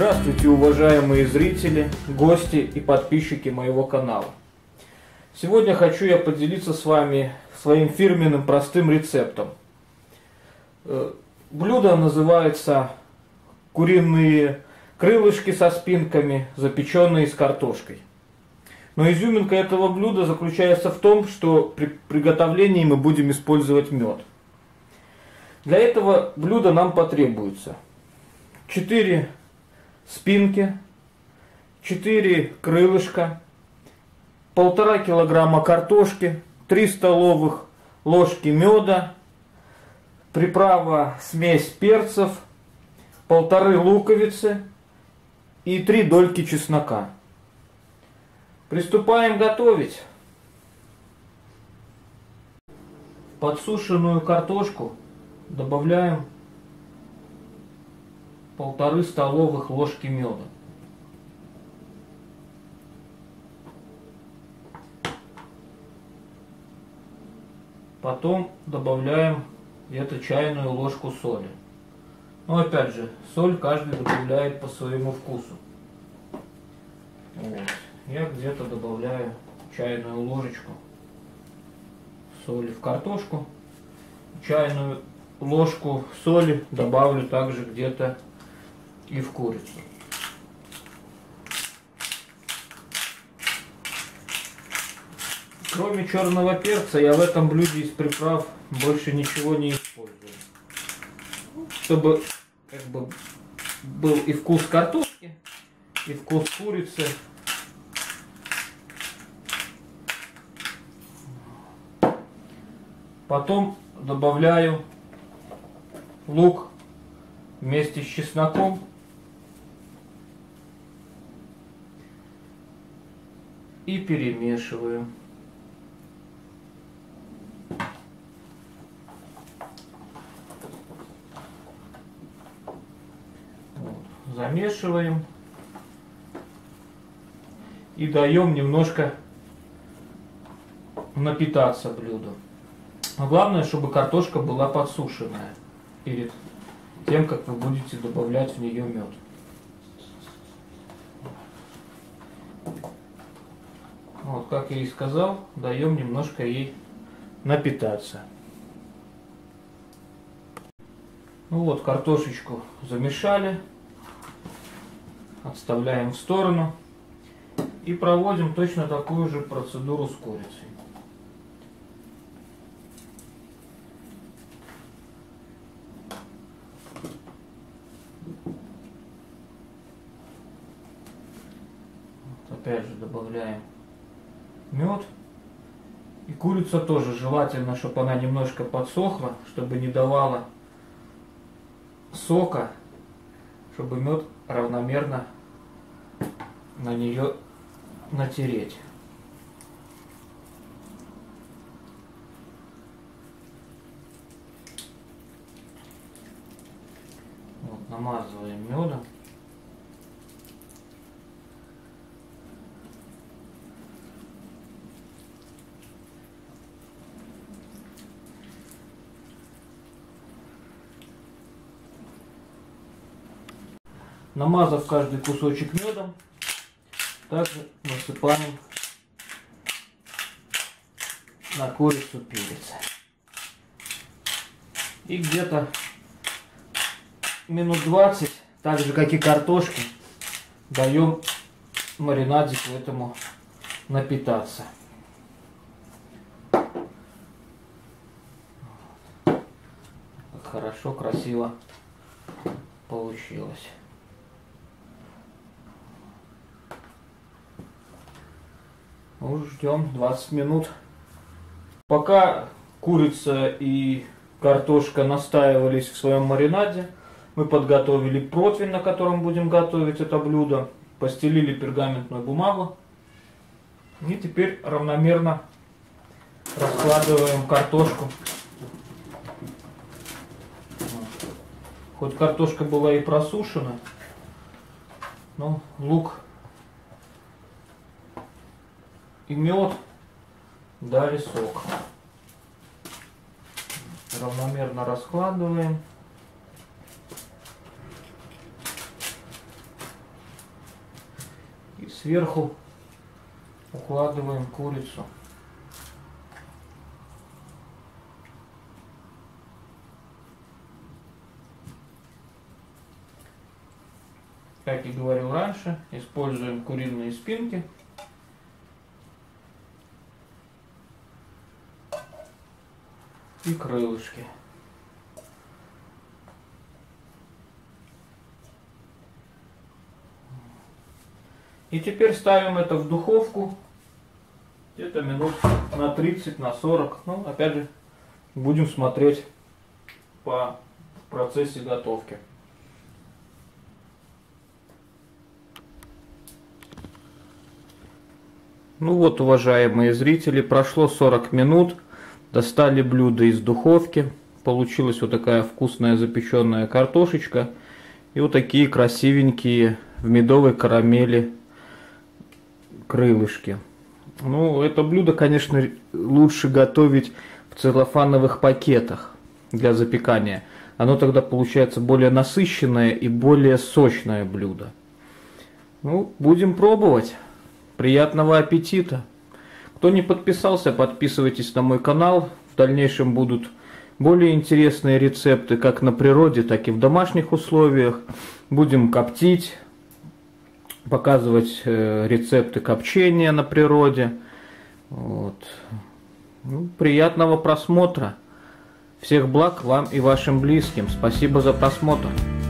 Здравствуйте, уважаемые зрители, гости и подписчики моего канала. Сегодня хочу я поделиться с вами своим фирменным простым рецептом. Блюдо называется куриные крылышки со спинками, запеченные с картошкой. Но изюминка этого блюда заключается в том, что при приготовлении мы будем использовать мед. Для этого блюда нам потребуется 4 спинки, 4 крылышка, 1,5 килограмма картошки, 3 столовых ложки меда, приправа смесь перцев, 1,5 луковицы и 3 дольки чеснока. Приступаем готовить. Подсушенную картошку добавляем 1,5 столовых ложки меда. Потом добавляем где-то чайную ложку соли. Но опять же, соль каждый добавляет по своему вкусу. Вот. Я где-то добавляю чайную ложечку соли в картошку. Чайную ложку соли добавлю также где-то и в курицу. Кроме черного перца я в этом блюде из приправ больше ничего не использую. Чтобы был и вкус картошки, и вкус курицы. Потом добавляю лук вместе с чесноком. И перемешиваю. Вот. Замешиваем. И даем немножко напитаться блюду. Но главное, чтобы картошка была подсушенная перед тем, как вы будете добавлять в нее мед. Вот, как я и сказал, даем немножко ей напитаться. Ну вот, картошечку замешали, отставляем в сторону и проводим точно такую же процедуру с курицей. Вот, опять же добавляем мед. И курица тоже желательно, чтобы она немножко подсохла, чтобы не давала сока, чтобы мед равномерно на нее натереть. Вот, намазываем медом. Намазав каждый кусочек медом, также насыпаем на курицу перец. И где-то минут 20, так же как и картошки, даем маринадику этому напитаться. Как хорошо, красиво получилось. Ну, ждем 20 минут. Пока курица и картошка настаивались в своем маринаде, мы подготовили противень, на котором будем готовить это блюдо, постелили пергаментную бумагу и теперь равномерно раскладываем картошку. Хоть картошка была и просушена, но лук и мед дали сок. Равномерно раскладываем. сверху укладываем курицу. Как и говорил раньше, используем куриные спинки. И крылышки. И теперь ставим это в духовку где-то минут на 30, на 40. Ну, опять же, будем смотреть по процессе готовки. Ну вот, уважаемые зрители, прошло 40 минут, достали блюдо из духовки, получилась вот такая вкусная запеченная картошечка и вот такие красивенькие в медовой карамели крылышки. Ну, это блюдо, конечно, лучше готовить в целлофановых пакетах для запекания. Оно тогда получается более насыщенное и более сочное блюдо. Ну, будем пробовать. Приятного аппетита! Кто не подписался, подписывайтесь на мой канал. В дальнейшем будут более интересные рецепты как на природе, так и в домашних условиях. Будем коптить, показывать рецепты копчения на природе. Вот. Ну, приятного просмотра! Всех благ вам и вашим близким! Спасибо за просмотр!